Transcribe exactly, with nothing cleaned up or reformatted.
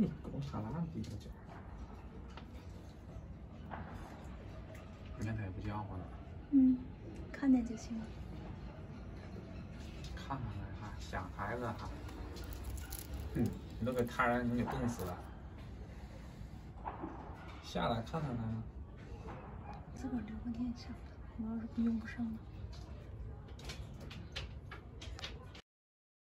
你狗他拉低个脚，你看他也不叫唤了。 嗯，看见就行了。 看看来哈，想孩子哈。嗯，你都给他让你给冻死了。下来看看他。 自个儿留个念想，我要是用不上了。